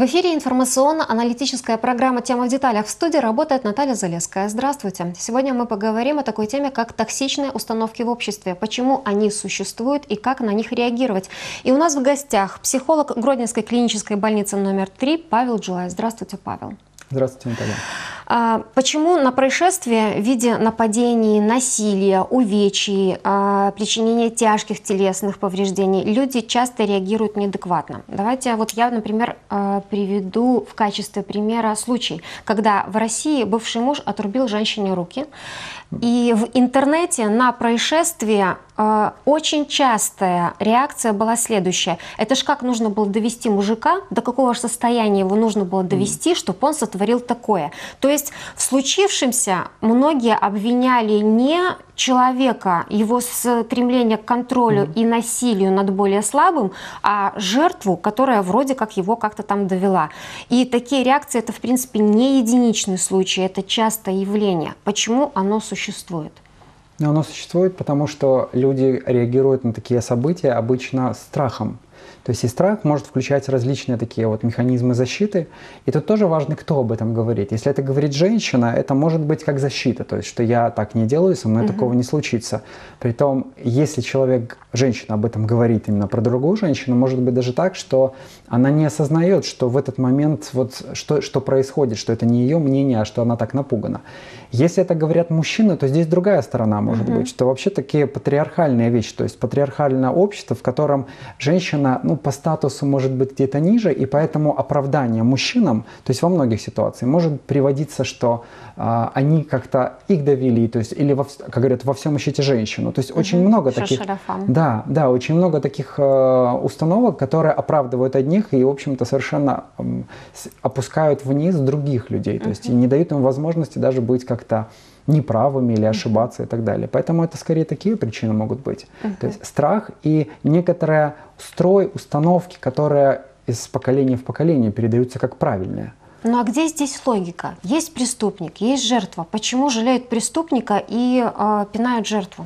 В эфире информационно-аналитическая программа «Тема в деталях». В студии работает Наталья Залесская. Здравствуйте. Сегодня мы поговорим о такой теме, как токсичные установки в обществе, почему они существуют и как на них реагировать. И у нас в гостях психолог Гродненской клинической больницы номер 3 Павел Джилай. Здравствуйте, Павел. Здравствуйте, Наталья. Почему на происшествия в виде нападений, насилия, увечий, причинения тяжких телесных повреждений люди часто реагируют неадекватно? Давайте вот я, например, приведу в качестве примера случай, когда в России бывший муж отрубил женщине руки. И в интернете на происшествие очень частая реакция была следующая. Это ж как нужно было довести мужика, до какого же состояния его нужно было довести, чтобы он сотворил такое. То есть в случившемся многие обвиняли не человека, его стремление к контролю и насилию над более слабым, а жертву, которая вроде как его как-то там довела. И такие реакции — это в принципе не единичный случай, это частое явление. Почему оно существует? Оно существует, потому что люди реагируют на такие события обычно страхом. То есть и страх может включать различные такие вот механизмы защиты. И тут тоже важно, кто об этом говорит. Если это говорит женщина, это может быть как защита. То есть, что я так не делаю, со мной такого не случится. Притом, если человек, женщина об этом говорит именно про другую женщину, может быть даже так, что она не осознает, что в этот момент вот что происходит, что это не ее мнение, а что она так напугана. Если это говорят мужчины, то здесь другая сторона может быть, что вообще такие патриархальные вещи, то есть патриархальное общество, в котором женщина, по статусу может быть где-то ниже, и поэтому оправдание мужчинам, то есть во многих ситуациях, может приводиться, что они как-то их довели, то есть, или, как говорят, во всем ищите женщину. То есть очень много таких, да, очень много таких установок, которые оправдывают одних и, в общем-то, совершенно опускают вниз других людей, то есть и не дают им возможности даже быть как-то неправыми или ошибаться и так далее. Поэтому это скорее такие причины могут быть. То есть страх и некоторые установки, которые из поколения в поколение передаются как правильные. Ну а где здесь логика? Есть преступник, есть жертва. Почему жалеют преступника и пинают жертву?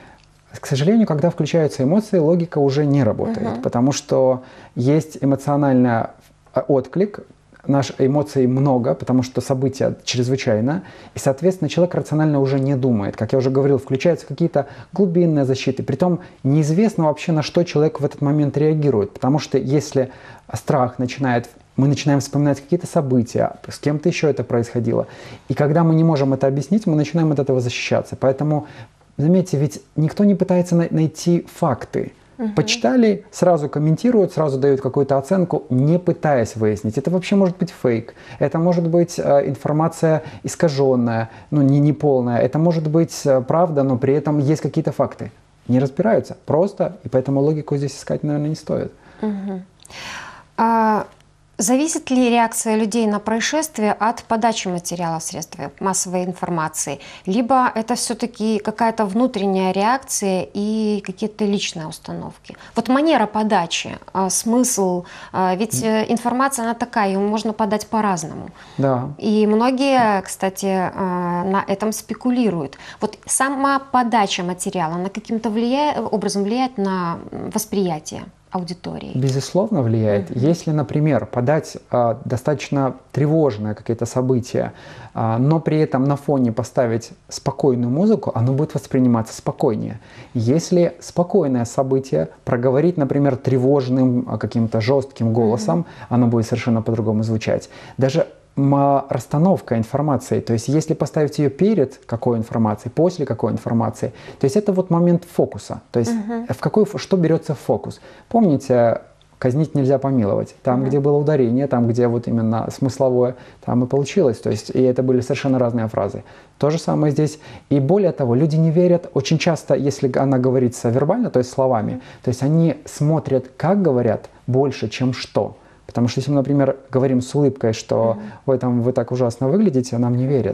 К сожалению, когда включаются эмоции, логика уже не работает, потому что есть эмоциональный отклик. Наших эмоций много, потому что события чрезвычайно, и, соответственно, человек рационально уже не думает. Как я уже говорил, включаются какие-то глубинные защиты. Притом неизвестно вообще, на что человек в этот момент реагирует, потому что если страх мы начинаем вспоминать какие-то события, с кем-то еще это происходило, и когда мы не можем это объяснить, мы начинаем от этого защищаться. Поэтому, заметьте, ведь никто не пытается найти факты. Почитали, сразу комментируют, сразу дают какую-то оценку, не пытаясь выяснить. Это вообще может быть фейк, это может быть информация искаженная, неполная, это может быть правда, но при этом есть какие-то факты. Не разбираются просто, и поэтому логику здесь искать, наверное, не стоит. Зависит ли реакция людей на происшествие от подачи материала в средствах массовой информации? Либо это все-таки какая-то внутренняя реакция и какие-то личные установки? Вот манера подачи, смысл, ведь информация она такая, ее можно подать по-разному. Да. И многие, кстати, на этом спекулируют. Вот сама подача материала, она каким-то образом влияет на восприятие аудитории? Безусловно, влияет. Если, например, подать достаточно тревожное какие-то события, но при этом на фоне поставить спокойную музыку, оно будет восприниматься спокойнее. Если спокойное событие проговорить, например, тревожным, каким-то жестким голосом, оно будет совершенно по-другому звучать. Даже расстановка информации, то есть если поставить ее перед какой информацией, после какой информации, то есть это вот момент фокуса, то есть что берется в фокус. Помните, казнить нельзя помиловать. Там, где было ударение, там, где вот именно смысловое, там и получилось. То есть, и это были совершенно разные фразы. То же самое здесь. И более того, люди не верят очень часто, если она говорится вербально, то есть словами, то есть они смотрят, как говорят, больше, чем что. Потому что если мы, например, говорим с улыбкой, что «Ой, там вы так ужасно выглядите», нам не верят.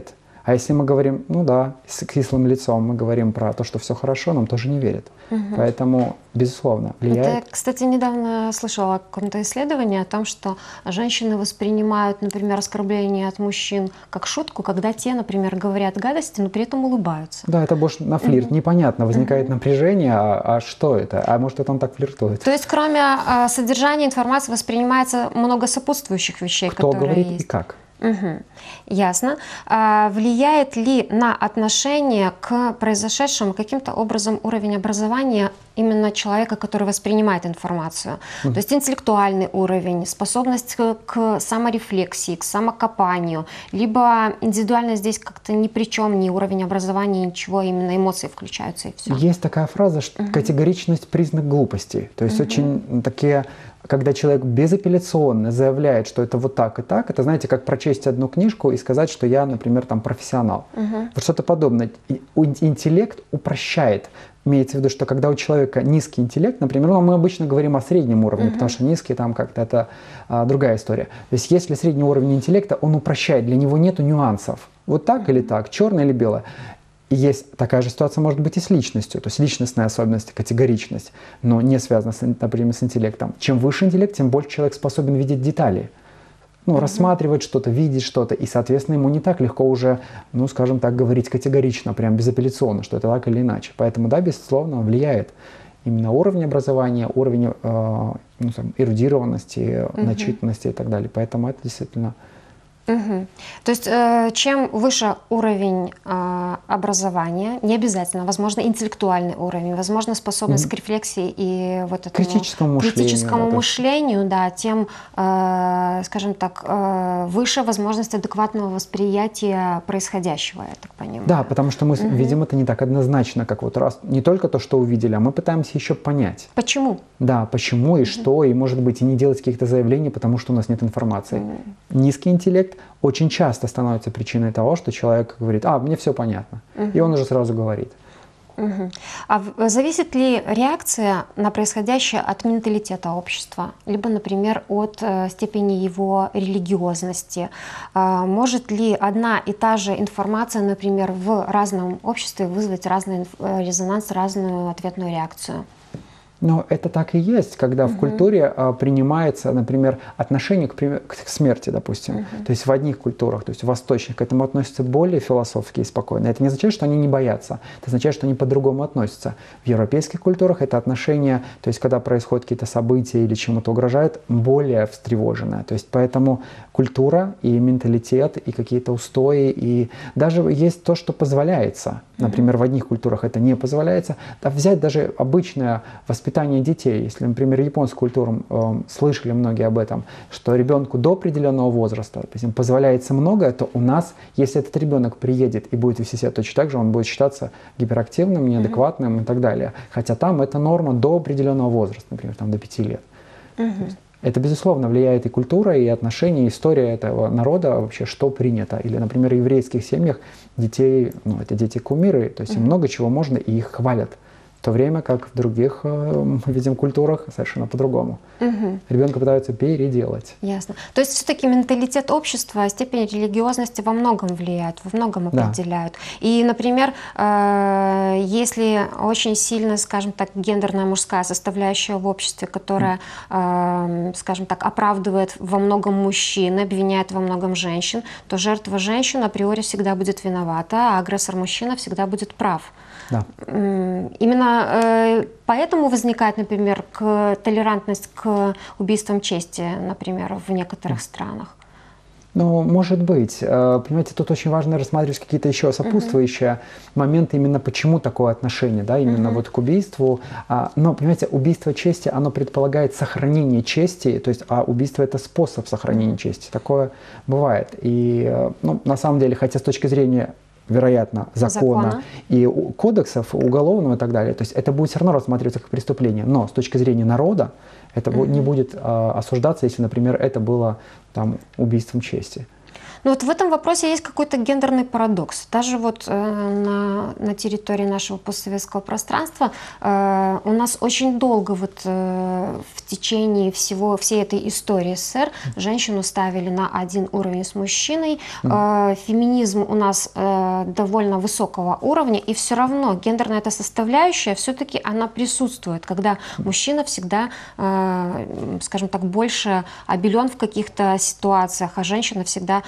А если мы говорим, ну да, с кислым лицом, мы говорим про то, что все хорошо, нам тоже не верят. Поэтому, безусловно, влияет. Это, кстати, недавно слышала о каком-то исследовании о том, что женщины воспринимают, например, оскорбления от мужчин как шутку, когда те, например, говорят гадости, но при этом улыбаются. Да, это больше на флирт. Непонятно, возникает напряжение, а что это? А может, это он так флиртует? То есть, кроме содержания информации, воспринимается много сопутствующих вещей, Кто которые говорит есть. и как? Ясно. Влияет ли на отношение к произошедшему каким-то образом уровень образования именно человека, который воспринимает информацию? То есть интеллектуальный уровень, способность к саморефлексии, к самокопанию, либо индивидуально здесь как-то ни при чем, ни уровень образования, ничего, именно эмоции включаются и все. Есть такая фраза, что категоричность – признак глупости. То есть очень такие... Когда человек безапелляционно заявляет, что это вот так и так, это, знаете, как прочесть одну книжку и сказать, что я, например, там профессионал. Вот что-то подобное. Интеллект упрощает. Имеется в виду, что когда у человека низкий интеллект, например, ну, мы обычно говорим о среднем уровне, потому что низкий там как-то это другая история. То есть если средний уровень интеллекта, он упрощает, для него нету нюансов. Вот так или так, черное или белое. И есть такая же ситуация, может быть, и с личностью, то есть личностная особенность, категоричность, но не связана, например, с интеллектом. Чем выше интеллект, тем больше человек способен видеть детали, ну, рассматривать что-то, видеть что-то, и, соответственно, ему не так легко уже, ну, скажем так, говорить категорично, прям безапелляционно, что это так или иначе. Поэтому, да, безусловно, влияет именно уровень образования, уровень ну, там, эрудированности, начитанности и так далее. Поэтому это действительно... То есть чем выше уровень образования, не обязательно, возможно, интеллектуальный уровень, возможно, способность к рефлексии и вот этому критическому мышлению, да, тем, скажем так, выше возможность адекватного восприятия происходящего, я так понимаю. Да, потому что мы видим это не так однозначно, как вот раз не только то, что увидели, а мы пытаемся еще понять. Почему? Да, почему и что, и, может быть, и не делать каких-то заявлений, потому что у нас нет информации. Низкий интеллект очень часто становится причиной того, что человек говорит, мне все понятно, и он уже сразу говорит. А зависит ли реакция на происходящее от менталитета общества, либо, например, от степени его религиозности? Может ли одна и та же информация, например, в разном обществе вызвать разный резонанс, разную ответную реакцию? Но это так и есть, когда в культуре принимается, например, отношение к смерти, допустим. То есть в одних культурах, то есть восточных, к этому относятся более философски и спокойно. Это не означает, что они не боятся, это означает, что они по-другому относятся. В европейских культурах это отношение, то есть когда происходят какие-то события или чему-то угрожает, более встревоженное. То есть поэтому культура и менталитет, и какие-то устои, и даже есть то, что позволяется. Например, в одних культурах это не позволяется. Да, взять даже обычное воспитание детей. Если, например, японскую культуру слышали многие об этом, что ребенку до определенного возраста, допустим, позволяется многое, то у нас, если этот ребенок приедет и будет вести себя точно так же, он будет считаться гиперактивным, неадекватным и так далее. Хотя там это норма до определенного возраста, например, там, до 5 лет. Это, безусловно, влияет и культура, и отношения, и история этого народа вообще, что принято. Или, например, в еврейских семьях детей, ну, это дети-кумиры, то есть им много чего можно, и их хвалят. В то время как в других, мы видим, культурах совершенно по-другому. Ребенка пытаются переделать. Ясно. То есть все-таки менталитет общества, степень религиозности во многом влияют, во многом определяют. Да. И, например, если очень сильно, скажем так, гендерная мужская составляющая в обществе, которая, скажем так, оправдывает во многом мужчин, обвиняет во многом женщин, то жертва женщин априори всегда будет виновата, а агрессор-мужчина всегда будет прав. Да. Именно поэтому возникает, например, толерантность к убийствам чести, например, в некоторых странах. Ну, может быть. Понимаете, тут очень важно рассматривать какие-то еще сопутствующие моменты, именно почему такое отношение, да, именно вот к убийству. Но, понимаете, убийство чести, оно предполагает сохранение чести, то есть, а убийство – это способ сохранения чести. Такое бывает. И, ну, на самом деле, хотя с точки зрения, вероятно, закона и кодексов уголовного и так далее. То есть это будет все равно рассматриваться как преступление. Но с точки зрения народа это не будет осуждаться, если, например, это было там убийством чести. Ну вот в этом вопросе есть какой-то гендерный парадокс. Даже вот на территории нашего постсоветского пространства у нас очень долго вот в течение всей этой истории СССР женщину ставили на один уровень с мужчиной. Феминизм у нас довольно высокого уровня, и все равно гендерная эта составляющая все-таки она присутствует, когда мужчина всегда, скажем так, больше обелен в каких-то ситуациях, а женщина всегда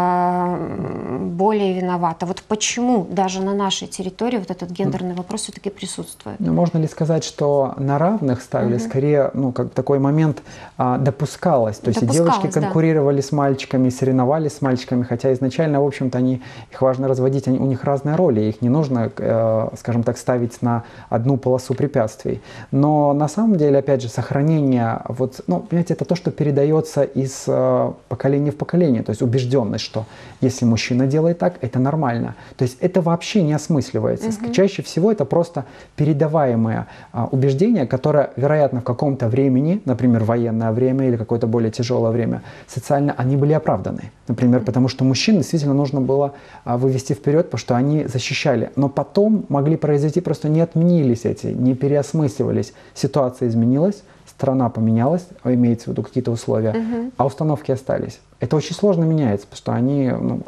более виновата. Вот почему даже на нашей территории вот этот гендерный вопрос все-таки присутствует? Ну, можно ли сказать, что на равных ставили, скорее, ну, как такой момент допускалось. То есть и девочки конкурировали с мальчиками, соревновались с мальчиками, хотя изначально, в общем-то, их важно разводить, у них разные роли, их не нужно, скажем так, ставить на одну полосу препятствий. Но на самом деле, опять же, сохранение, вот, ну, понимаете, это то, что передается из поколения в поколение, то есть убежденность, что если мужчина делает так, это нормально. То есть это вообще не осмысливается. Чаще всего это просто передаваемое убеждение, которое, вероятно, в каком-то времени, например, военное время или какое-то более тяжелое время, социально они были оправданы. Например, потому что мужчин действительно нужно было вывести вперед, потому что они защищали. Но потом могли произойти, просто не отменились эти, не переосмысливались. Ситуация изменилась, страна поменялась, имеется в виду какие-то условия, а установки остались. Это очень сложно меняется, потому что они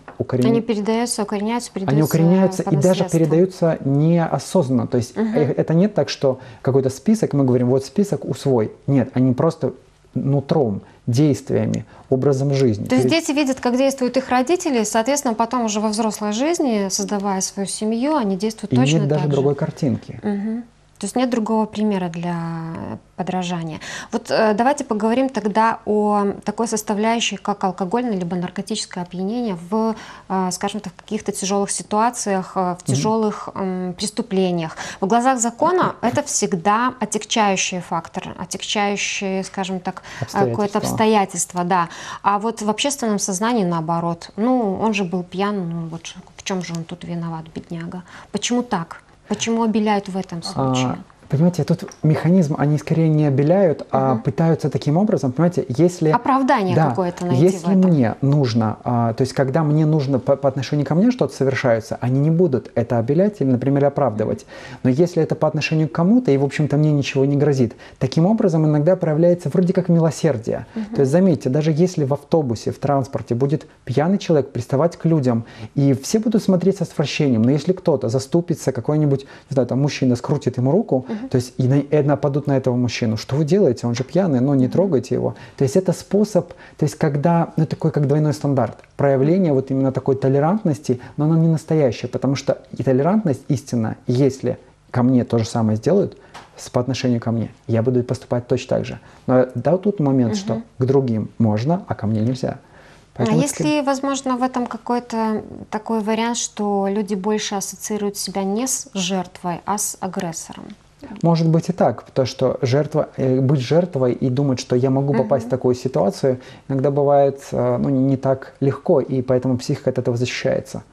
Они передаются, укореняются, они укореняются и даже передаются неосознанно. То есть это не так, что какой-то список, мы говорим, вот список усвой. Нет, они просто нутром, действиями, образом жизни. То есть дети видят, как действуют их родители, соответственно, потом уже во взрослой жизни, создавая свою семью, они действуют точно так же. И нет даже другой картинки. То есть нет другого примера для подражания. Вот давайте поговорим тогда о такой составляющей, как алкогольное либо наркотическое опьянение в, скажем так, каких-то тяжелых ситуациях, в тяжелых преступлениях. В глазах закона это всегда отягчающий фактор, отягчающее, скажем так, какое-то обстоятельство, да. А вот в общественном сознании наоборот. Ну, он же был пьян, ну вот в чем же он тут виноват, бедняга? Почему так? Почему обеляют в этом случае? Понимаете, тут механизм, они скорее не обеляют, а пытаются таким образом, понимаете, если... Оправдание какое-то найти если в этом. мне нужно, то есть когда мне нужно по отношению ко мне что-то совершается, они не будут это обелять или, например, оправдывать. Но если это по отношению к кому-то, и, в общем-то, мне ничего не грозит, таким образом иногда проявляется вроде как милосердие. То есть, заметьте, даже если в автобусе, в транспорте будет пьяный человек приставать к людям, и все будут смотреть с отвращением, но если кто-то заступится, какой-нибудь, не знаю, там, мужчина скрутит ему руку, то есть и нападут на этого мужчину. Что вы делаете? Он же пьяный, но не трогайте его. То есть это способ, то есть когда, ну такой как двойной стандарт, проявление вот именно такой толерантности, но оно не настоящее, потому что и толерантность истинна, если ко мне то же самое сделают, по отношению ко мне, я буду поступать точно так же. Но да, тут момент, что к другим можно, а ко мне нельзя. Поэтому есть ли, возможно, в этом какой-то такой вариант, что люди больше ассоциируют себя не с жертвой, а с агрессором? Может быть и так, потому что быть жертвой и думать, что я могу попасть в такую ситуацию, иногда бывает не так легко, и поэтому психика от этого защищается.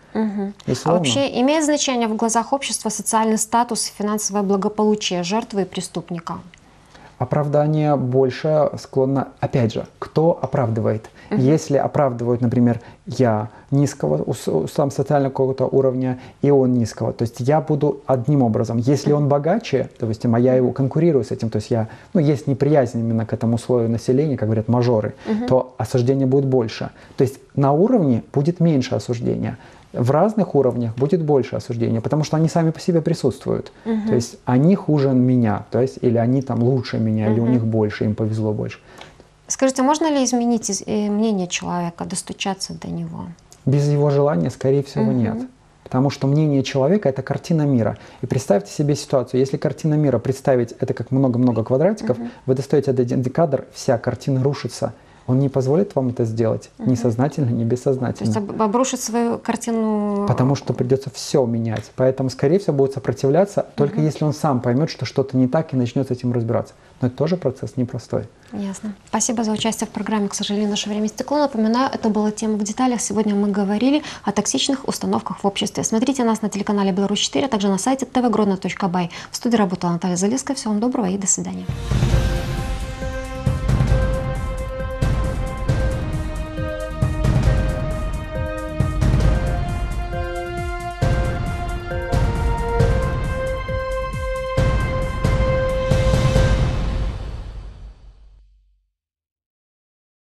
А вообще имеет значение в глазах общества социальный статус и финансовое благополучие жертвы и преступника? Оправдание больше склонно, опять же, кто оправдывает? Если оправдывают, например, я низкого, сам социального какого-то уровня, и он низкого, то есть я буду одним образом. Если он богаче, допустим, а я его конкурирую с этим, то есть есть неприязнь именно к этому слою населения, как говорят мажоры, то осуждение будет больше. То есть на уровне будет меньше осуждения. В разных уровнях будет больше осуждения, потому что они сами по себе присутствуют. То есть они хуже меня, то есть или они там лучше меня, или у них больше, им повезло больше. Скажите, можно ли изменить мнение человека, достучаться до него? Без его желания, скорее всего, нет. Потому что мнение человека – это картина мира. И представьте себе ситуацию, если картина мира представить это как много-много квадратиков, вы достаете один декадр, вся картина рушится. Он не позволит вам это сделать, ни сознательно, ни бессознательно. То есть обрушить свою картину... Потому что придется все менять. Поэтому, скорее всего, будет сопротивляться, только если он сам поймет, что что-то не так, и начнет с этим разбираться. Но это тоже процесс непростой. Ясно. Спасибо за участие в программе. К сожалению, наше время истекло. Напоминаю, это была тема в деталях. Сегодня мы говорили о токсичных установках в обществе. Смотрите нас на телеканале Беларусь 4, а также на сайте tvgrodno.by. В студии работала Наталья Залеская. Всего вам доброго и до свидания.